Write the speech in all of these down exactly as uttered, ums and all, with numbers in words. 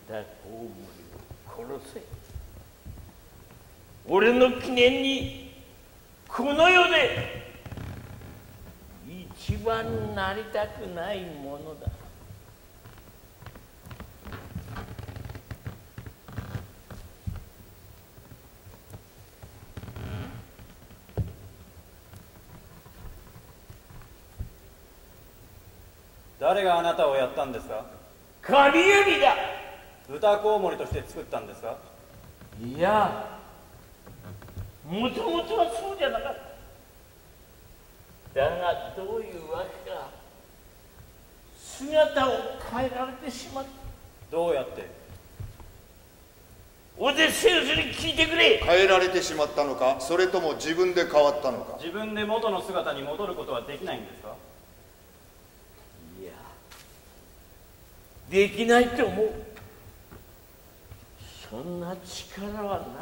豚コウモリを殺せ。俺の記念にこの世で一番なりたくないものだ。 誰があなたをやったんですか？ 神指だ。 豚コウモリとして作ったんですか？ いや、もともとはそうじゃなかった。だがどういうわけか姿を変えられてしまった。 どうやって？ オデッセウスに聞いてくれ。 変えられてしまったのか、それとも自分で変わったのか。 自分で元の姿に戻ることはできないんですか？ いや、できないと思う。そんな力はない。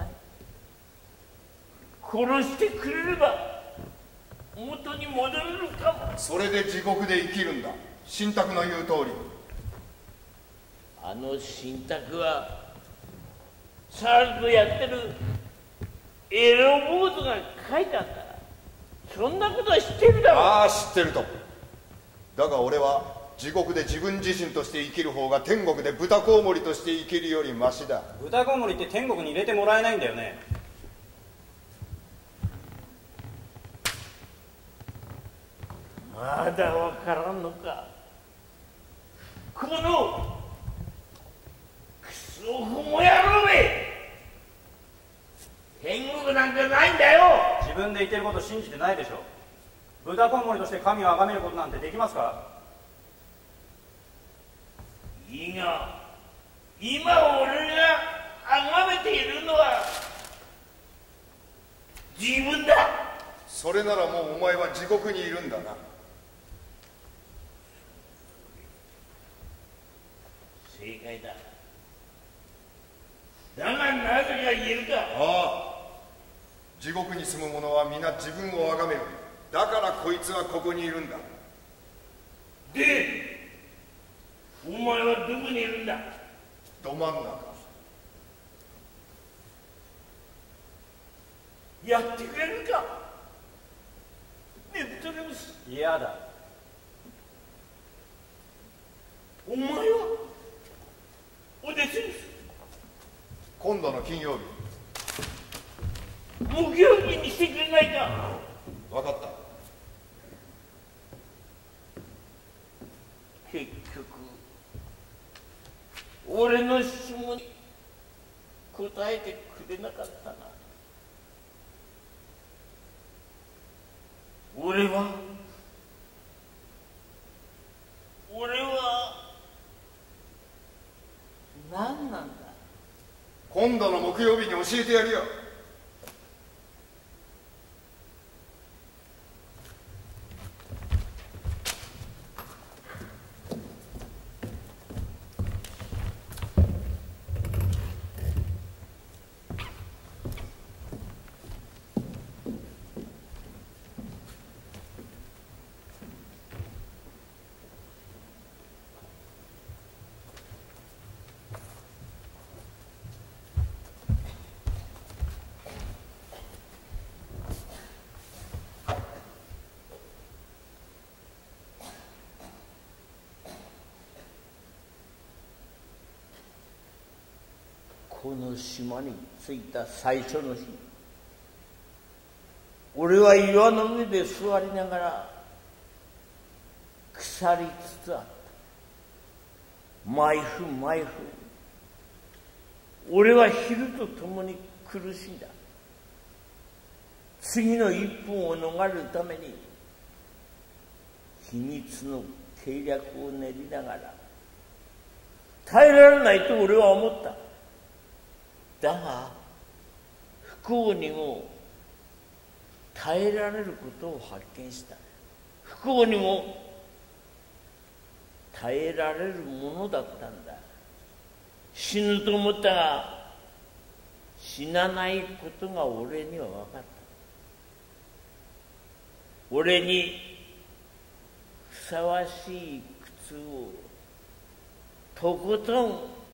殺してくれれば元に戻れるかも。 それで地獄で生きるんだ。神卓の言う通り。 あの神卓はチャールズやってるエロボードが書いてあった。そんなことは知ってるだろう。 ああ、知ってると。だが俺は地獄で自分自身として生きる方が天国で豚コウモリとして生きるよりマシだ。 豚コウモリって天国に入れてもらえないんだよね。 まだわからんのか。このクソホモ野郎め。天国なんかないんだよ。 自分で言ってること信じてないでしょ。豚コウモリとして神を崇めることなんてできますか？ いいが、今俺が崇めているのは自分だ。 それならもうお前は地獄にいるんだな。 正解だ。だがなぜか言えるか。 ああ、地獄に住む者は皆自分を崇める。だからこいつはここにいるんだ。 で、お前はどこにいるんだ？ ど真ん中。 やってくれるか？ネプトレムス。 嫌だ。 お前はオデッセウス。 今度の金曜日。 木曜日にしてくれないか？ 分かった。 結局俺の質問に答えてくれなかったな。俺は俺は何なんだ？ 今度の木曜日に教えてやるよ。 この島に着いた最初の日、俺は岩の上で座りながら腐りつつあった。毎分毎分俺は昼とともに苦しんだ。次の一本を逃れるために秘密の計略を練りながら耐えられないと俺は思った。だが不幸にも耐えられることを発見した。不幸にも耐えられるものだったんだ。死ぬと思ったが死なないことが俺には分かった。俺にふさわしい苦痛をとことん